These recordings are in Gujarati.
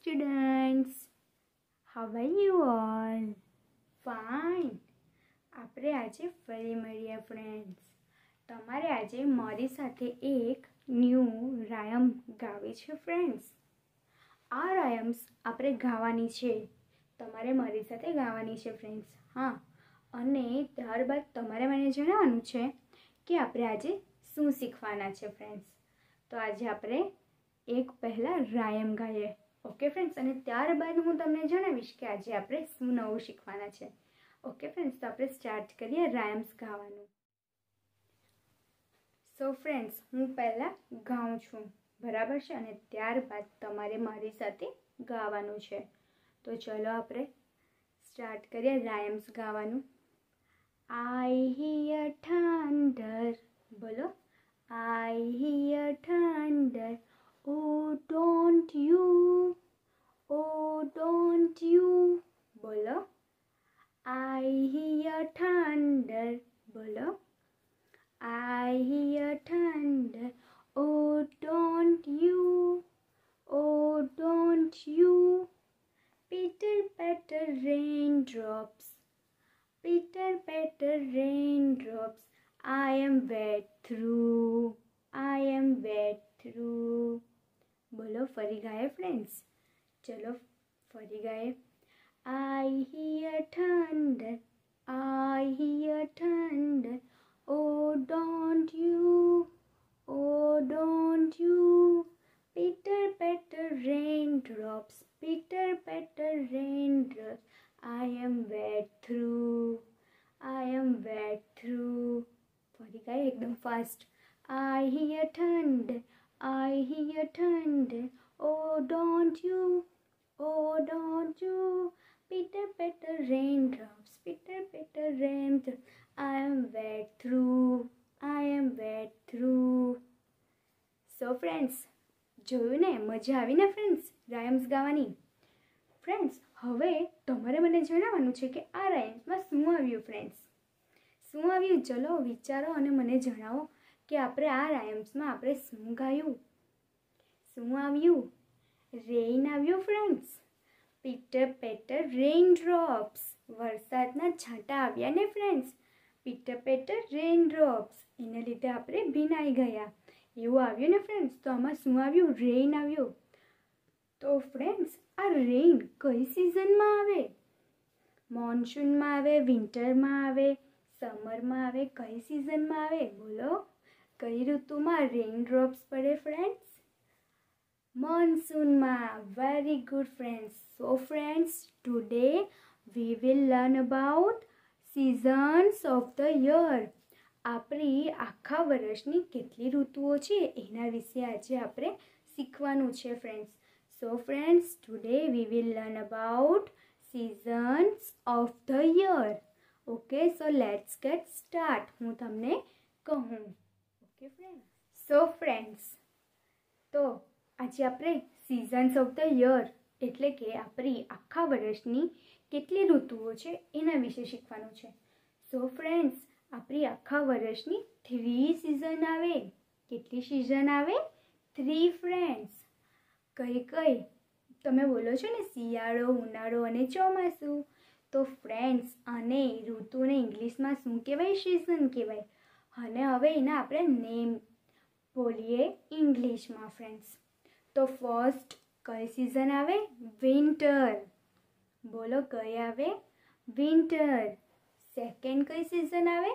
students, how are you all? Fine. આપણે આજે ફરી મળીએ ફ્રેન્ડ્સ. તમારે આજે મારી સાથે એક ન્યૂ રાયમ ગાવી છે ફ્રેન્ડ્સ. આ રાયમ્સ આપણે ગાવાની છે, તમારે મારી સાથે ગાવાની છે ફ્રેન્ડ્સ. હા, અને ત્યારબાદ તમારે મને જણાવવાનું છે કે આપણે આજે શું શીખવાના છે ફ્રેન્ડ્સ. તો આજે આપણે એક પહેલાં રાયમ ગાઈએ, ઓકે ફ્રેન્ડ્સ, અને ત્યારબાદ હું તમને જણાવીશ કે આજે આપણે શું નવું શીખવાના છે. ઓકે ફ્રેન્ડ્સ, તો આપણે સ્ટાર્ટ કરીએ રાયમ્સ ગાવાનું. સો ફ્રેન્ડ્સ, હું પહેલાં ગાઉં છું, બરાબર છે, અને ત્યારબાદ તમારે મારી સાથે ગાવાનું છે. તો ચલો આપણે સ્ટાર્ટ કરીએ રાયમ્સ ગાવાનું. આઈ હિયર થંડર, બોલો. I hear thunder, oh don't you, oh don't you, બોલો. I hear thunder, બોલો. I hear thunder, oh don't you, oh don't you. Pitter patter raindrops, pitter patter raindrops, I am wet through, I am wet through. બોલો, ફરી ગાય ફ્રેન્ડ્સ. ચલો ફરી ગાય. I hear thunder, I hear thunder, oh don't you, oh don't you. Pitter patter raindrops, pitter patter raindrops, I am wet through, I am wet through. ફરી ગાય એકદમ fast. I hear thunder, I hear thunder, oh don't you, oh don't you. Pitter patter raindrops, pitter patter raindrops, I am wet through, I am wet through. So friends, જોયું ને, મજા આવી ને ફ્રેન્ડ્સ રાયમ્સ ગાવાની. ફ્રેન્ડ્સ, હવે તમારે મને જણાવવાનું છે કે આ રાયમ્સમાં શું આવ્યું ફ્રેન્ડ્સ, શું આવ્યું. ચલો વિચારો અને મને જણાવો કે આપણે આ રાયમ્સમાં આપણે શું ગાયું, શું આવ્યું. રેઇન આવ્યું ફ્રેન્ડ્સ. પીટર પેટર રેઇનડ્રોપ્સ, વરસાદના છાંટા આવ્યા ને ફ્રેન્ડ્સ. પીટર પેટર રેઇનડ્રોપ્સ, એના લીધે આપણે ભીનાઈ ગયા, એવું આવ્યું ને ફ્રેન્ડ્સ. તો આમાં શું આવ્યું? રેઇન આવ્યું. તો ફ્રેન્ડ્સ, આ રેઇન કઈ સિઝનમાં આવે? મોન્સૂનમાં આવે, વિન્ટરમાં આવે, સમરમાં આવે, કઈ સિઝનમાં આવે? બોલો, કઈ ઋતુમાં રેઇનડ્રોપ્સ પડે ફ્રેન્ડ્સ? મોન્સૂનમાં. Very good friends. So friends, today we will learn about seasons of the year. આપણી આખા વર્ષની કેટલી ઋતુઓ છે એના વિશે આજે આપણે શીખવાનું છે friends. So friends, today we will learn about seasons of the year. Okay, so let's get start. હું તમને કહું. Okay friends. સો ફ્રેન્ડ્સ, તો આજે આપણે સિઝન્સ ઓફ ધ યર એટલે કે આપણી આખા વર્ષની કેટલી ઋતુઓ છે એના વિશે શીખવાનું છે. સો ફ્રેન્ડ્સ, આપણી આખા વર્ષની 3 સિઝન આવે. કેટલી સિઝન આવે? 3 ફ્રેન્ડ્સ. કઈ કઈ? તમે બોલો છો ને, શિયાળો, ઉનાળો અને ચોમાસું. તો ફ્રેન્ડ્સ, આને ઋતુને ઇંગ્લિશમાં શું કહેવાય? સિઝન કહેવાય. અને હવે એના આપણે નેમ બોલીએ ઇંગ્લિશમાં ફ્રેન્ડ્સ. તો ફર્સ્ટ કઈ સિઝન આવે? વિન્ટર. બોલો, કઈ આવે? વિન્ટર. સેકન્ડ કઈ સિઝન આવે?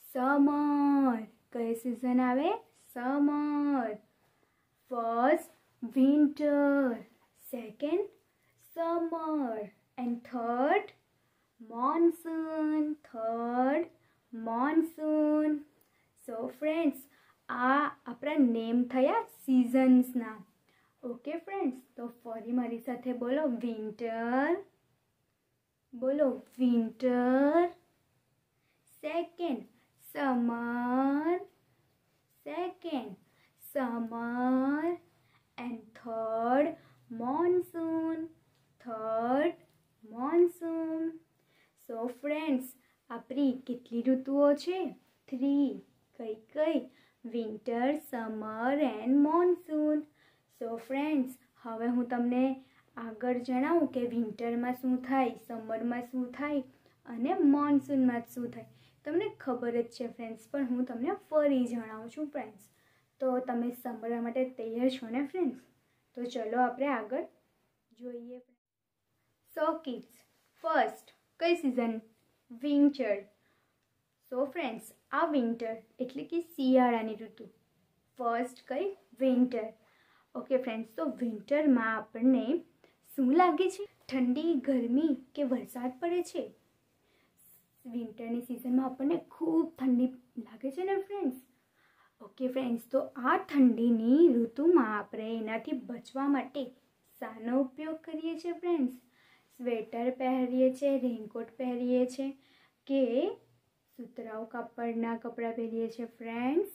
સમર. કઈ સિઝન આવે? Summer. First winter, second summer, and third monsoon. Third monsoon. So friends, આ આપણા નેમ થયા સિઝન્સના. ઓકે ફ્રેન્ડ્સ, તો ફરી મારી સાથે બોલો. વિન્ટર. બોલો, winter. Second summer. Second summer. And third monsoon. Third monsoon. So friends, આપણી કેટલી ઋતુઓ છે? 3. કઈ કઈ? Winter, summer and monsoon. So friends, હવે હું તમને આગળ જણાવું કે વિન્ટરમાં શું થાય, સમરમાં શું થાય અને મોન્સૂનમાં શું થાય. તમને ખબર જ છે ફ્રેન્ડ્સ, પણ હું તમને ફરી જણાવું છું ફ્રેન્ડ્સ. તો તમે સાંભળવા માટે તૈયાર છો ને ફ્રેન્ડ્સ? તો ચલો આપણે આગળ જોઈએ. સો કિડ્સ, ફર્સ્ટ કઈ સિઝન? વિન્ટર. સો ફ્રેન્ડ્સ, આ વિન્ટર એટલે કે શિયાળાની ઋતુ. ફર્સ્ટ કઈ? વિન્ટર. ઓકે ફ્રેન્ડ્સ, તો વિન્ટરમાં આપણને શું લાગે છે? ઠંડી, ગરમી કે વરસાદ પડે છે? વિન્ટરની સિઝનમાં આપણને ખૂબ ઠંડી લાગે છે ને ફ્રેન્ડ્સ? ઓકે ફ્રેન્ડ્સ, તો આ ઠંડીની ઋતુમાં આપણે એનાથી બચવા માટે શાનો ઉપયોગ કરીએ છીએ ફ્રેન્ડ્સ? સ્વેટર પહેરીએ છીએ, રેનકોટ પહેરીએ છીએ કે સુતરાઉ કાપડના કપડાં પહેરીએ છીએ ફ્રેન્ડ્સ?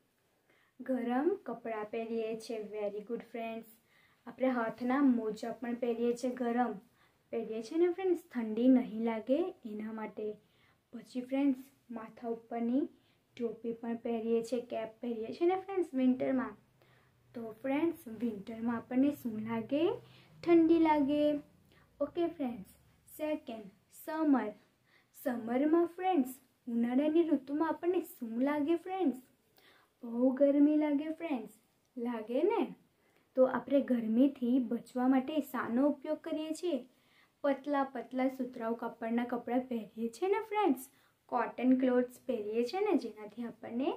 ગરમ કપડાં પહેરીએ છીએ. Very good friends. આપણે હાથના મોજા પણ પહેરીએ છીએ, ગરમ પહેરીએ છીએ ને ફ્રેન્ડ્સ, ઠંડી નહીં લાગે એના માટે. પછી ફ્રેન્ડ્સ, માથા ઉપરની ટોપી પણ પહેરીએ છીએ, કેપ પહેરીએ છીએ ને ફ્રેન્ડ્સ વિન્ટરમાં. તો ફ્રેન્ડ્સ, વિન્ટરમાં આપણને શું લાગે? ઠંડી લાગે. Okay friends, second summer. સમરમાં ફ્રેન્ડ્સ, ઉનાળાની ઋતુમાં આપણને શું લાગે ફ્રેન્ડ્સ? બહુ ગરમી લાગે ફ્રેન્ડ્સ, લાગે ને? તો આપણે ગરમીથી બચવા માટે શાનો ઉપયોગ કરીએ છીએ? પતલા પતલા સુતરાઉ કાપડના કપડાં પહેરીએ છીએ ને ફ્રેન્ડ્સ, કોટન ક્લોથ્સ પહેરીએ છીએ ને, જેનાથી આપણને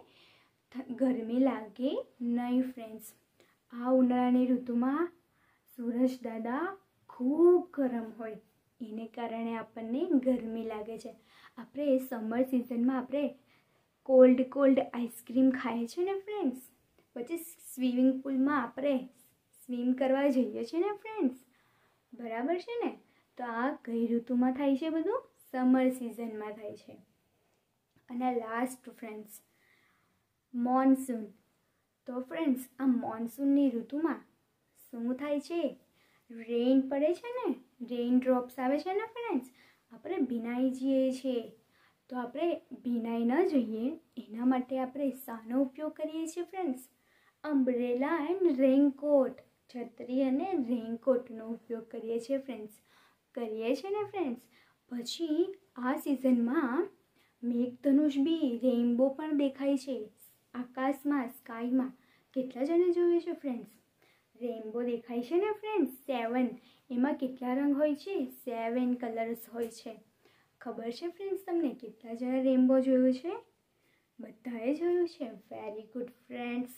ગરમી લાગે નહીં ફ્રેન્ડ્સ. આ ઉનાળાની ઋતુમાં સૂરજ દાદા ખૂબ ગરમ હોય, એને કારણે આપણને ગરમી લાગે છે. આપણે સમર સિઝનમાં આપણે કોલ્ડ આઈસ્ક્રીમ ખાઈએ છીએ ને ફ્રેન્ડ્સ. પછી સ્વિમિંગ પુલમાં આપણે સ્વિમ કરવા જઈએ છીએ ને ફ્રેન્ડ્સ, બરાબર છે ને? તો આ કઈ ઋતુમાં થાય છે બધું? સમર સિઝનમાં થાય છે. અને લાસ્ટ ફ્રેન્ડ્સ, મોન્સૂન. તો ફ્રેન્ડ્સ, આ મોન્સૂનની ઋતુમાં શું થાય છે? રેઇન પડે છે ને, રેઇન ડ્રોપ્સ આવે છે ને ફ્રેન્ડ્સ, આપણે ભીનાઈ જઈએ છીએ. તો આપણે ભીનાઈ ન જઈએ એના માટે આપણે શાનો ઉપયોગ કરીએ છીએ ફ્રેન્ડ્સ? Umbrella and raincoat. છત્રી અને રેઇનકોટનો ઉપયોગ કરીએ છીએ ફ્રેન્ડ્સ, કરીએ છીએ ને ફ્રેન્ડ્સ. પછી આ સિઝનમાં મેઘધનુષ બી, રેઇનબો પણ દેખાય છે આકાશમાં, સ્કાયમાં. કેટલા જણે જોયું છે ફ્રેન્ડ્સ? રેઇનબો દેખાય છે ને ફ્રેન્ડ્સ, 7. એમાં કેટલા રંગ હોય છે? 7 કલર્સ હોય છે. ખબર છે ફ્રેન્ડ્સ તમને? કેટલા જણે રેઇનબો જોયું છે? બધાએ જોયું છે. Very good friends.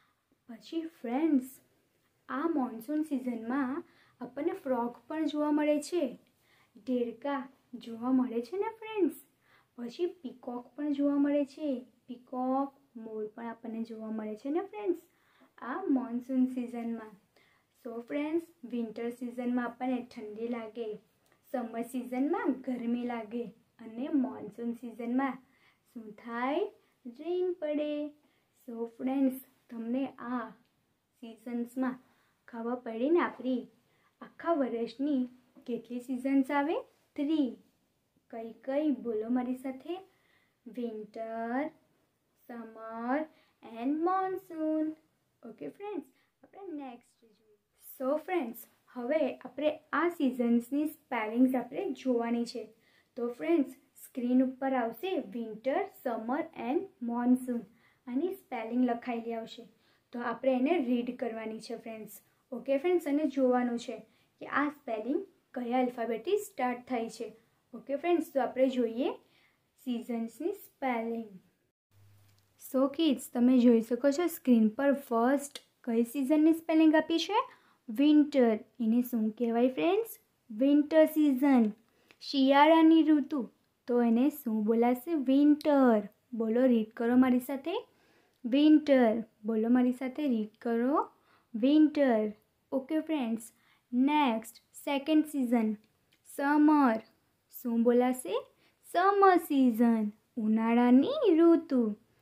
પછી ફ્રેન્ડ્સ, આ મોન્સૂન સિઝનમાં આપણને ફ્રોગ પણ જોવા મળે છે, દેડકા જોવા મળે છે ને ફ્રેન્ડ્સ. પછી પીકોક પણ જોવા મળે છે, પીકોક, મોર પણ આપણને જોવા મળે છે ને ફ્રેન્ડ્સ આ મોન્સૂન સિઝનમાં. સો ફ્રેન્ડ્સ, વિન્ટર સિઝનમાં આપણને ઠંડી લાગે, સમર સિઝનમાં ગરમી લાગે અને મોન્સૂન સિઝનમાં શું થાય? રેઇન પડે. સો ફ્રેન્ડ્સ, તમને આ સિઝન્સમાં ખબર પડી ને? આપણી આખા વર્ષની કેટલી સિઝન્સ આવે? 3. કઈ કઈ? બોલો મારી સાથે. Winter, summer and monsoon. Okay friends, આપણે નેક્સ્ટ જોઈએ. સો ફ્રેન્ડ્સ, હવે આપણે આ સિઝન્સની સ્પેલિંગ્સ આપણે જોવાની છે. તો ફ્રેન્ડ્સ, સ્ક્રીન ઉપર આવશે વિન્ટર, સમર એન્ડ મોન્સૂન. આની સ્પેલિંગ લખાયેલી આવશે, તો આપણે એને રીડ કરવાની છે ફ્રેન્ડ્સ. ઓકે ફ્રેન્ડ્સ, અને જોવાનું છે કે આ સ્પેલિંગ કયા આલ્ફાબેટથી સ્ટાર્ટ થાય છે. ઓકે ફ્રેન્ડ્સ, તો આપણે જોઈએ સિઝન્સની સ્પેલિંગ. સો કિડ્સ, તમે જોઈ શકો છો સ્ક્રીન પર ફર્સ્ટ કઈ સિઝનની સ્પેલિંગ આપી છે? વિન્ટર. એને શું કહેવાય ફ્રેન્ડ્સ? Winter season. શિયાળાની ઋતુ, તો એને શું બોલાશે? વિન્ટર. બોલો, રીડ કરો મારી સાથે. વિન્ટર. બોલો મારી સાથે, રીડ કરો. Winter. Okay friends, next second season, summer. શું બોલાશે? Summer season. ઉનાળાની ઋતુ,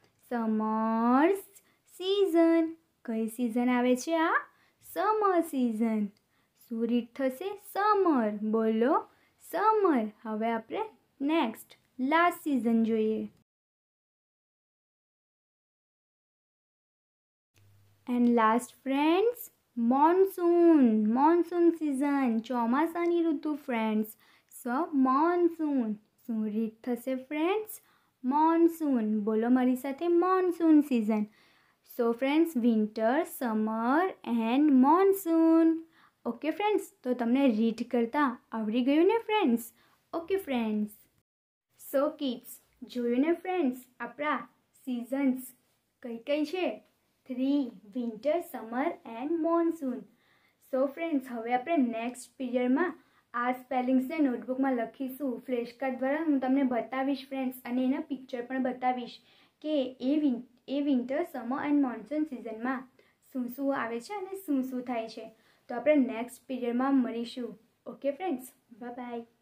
સમર સિઝન. કઈ સિઝન આવે છે આ? Summer season. શું રીડ થશે? સમર. બોલો, સમર. હવે આપણે નેક્સ્ટ લાસ્ટ સિઝન જોઈએ. And last friends, monsoon, monsoon season, ચોમાસાની ઋતુ ફ્રેન્ડ્સ. So monsoon. શું રીડ થશે ફ્રેન્ડ્સ? મોન્સૂન. બોલો મારી સાથે, monsoon season. So friends, winter, summer and monsoon. Okay friends, તો તમને રીડ કરતાં આવડી ગયું ને friends? Okay friends. So kids, જોયું ને ફ્રેન્ડ્સ, આપણા સિઝન્સ કઈ કઈ છે? 3, winter, summer and monsoon. So friends, હવે આપણે નેક્સ્ટ પીરિયડમાં આ સ્પેલિંગ્સને નોટબુકમાં લખીશું. ફ્લેશ કાર્ડ દ્વારા હું તમને બતાવીશ ફ્રેન્ડ્સ, અને એના પિક્ચર પણ બતાવીશ કે એ વિન્ટર, સમર એન્ડ મોન્સૂન સિઝનમાં શું શું આવે છે અને શું શું થાય છે. તો આપણે નેક્સ્ટ પીરિયડમાં મળીશું. Okay friends, bye by.